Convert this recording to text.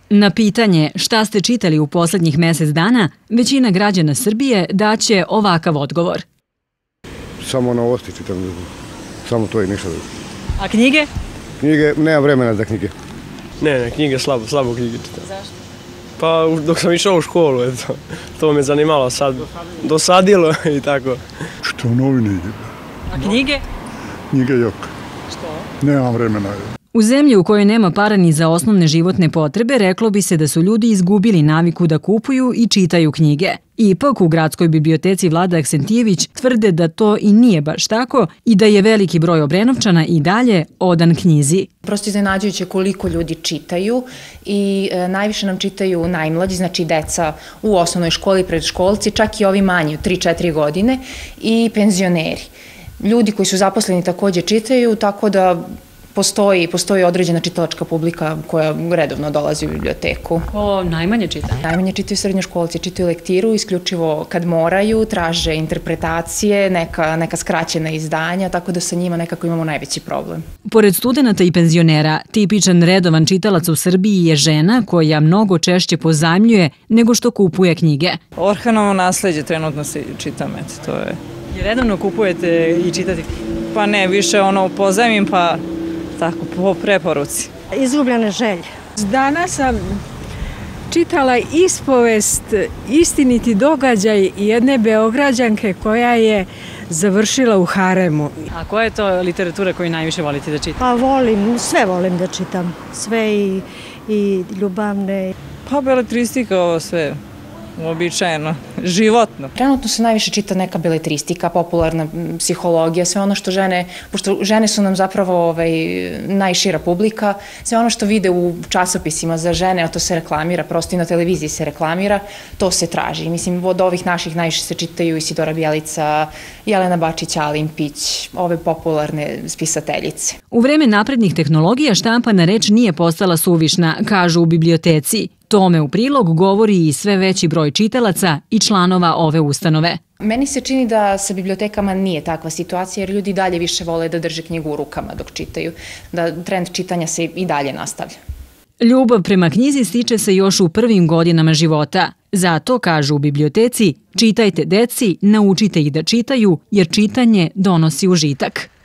Na pitanje šta ste čitali u poslednjih mesec dana, većina građana Srbije daće ovakav odgovor. Samo novosti čitam, samo to i ništa. A knjige? Knjige, nema vremena za knjige. Ne, knjige slabo knjige čitam. Zašto? Pa dok sam išao u školu, eto, to me zanimalo sad, dosadilo i tako. Što novine ide? A knjige? Knjige jok. Što? Nemam vremena. U zemlji u kojoj nema para ni za osnovne životne potrebe, reklo bi se da su ljudi izgubili naviku da kupuju i čitaju knjige. Ipak, u Gradskoj biblioteci Vlada Aksentijević tvrde da to i nije baš tako i da je veliki broj Obrenovčana i dalje odan knjizi. Prosto iznenađujuće koliko ljudi čitaju i najviše nam čitaju najmlađi, znači deca u osnovnoj školi, predškolci, čak i ovi manji od 3-4 godine i penzioneri. Ljudi koji su zaposleni takođe čitaju, tako da postoji određena čitalačka publika koja redovno dolazi u biblioteku. Najmanje čitaju? Najmanje čitaju srednjoškolci, čitaju lektiru isključivo kad moraju, traže interpretacije, neka skraćena izdanja, tako da sa njima nekako imamo najveći problem. Pored studenta i penzionera, tipičan redovan čitalac u Srbiji je žena koja mnogo češće pozajmljuje nego što kupuje knjige. Orhanovo nasleđe trenutno se čitam, to je. Redovno kupujete i čitate? Pa ne, više pozajmim pa tako, po preporuci. Izgubljene želje. Danas sam čitala ispovest, istiniti događaj jedne Beograđanke koja je završila u haremu. A koja je to literatura koju najviše volite da čitate? Pa sve volim da čitam. Sve i ljubavne. Pa beletristika, ovo sve. Uobičajeno, životno. Trenutno se najviše čita neka beletristika, popularna psihologija, sve ono što žene, pošto žene su nam zapravo najšira publika, sve ono što vide u časopisima za žene, a to se reklamira, prosto i na televiziji se reklamira, to se traži. Mislim, od ovih naših najviše se čitaju Isidora Bjelica, Jelena Bačić, Alin Pić, ove popularne spisateljice. U vreme naprednih tehnologija štampana reč nije postala suvišna, kažu u biblioteci. Tome u prilog govori i sve veći broj čitalaca i članova ove ustanove. Meni se čini da sa bibliotekama nije takva situacija jer ljudi dalje više vole da drže knjigu u rukama dok čitaju, da trend čitanja se i dalje nastavlja. Ljubav prema knjizi stiče se još u prvim godinama života. Zato, kažu u biblioteci, čitajte deci, naučite ih da čitaju jer čitanje donosi užitak.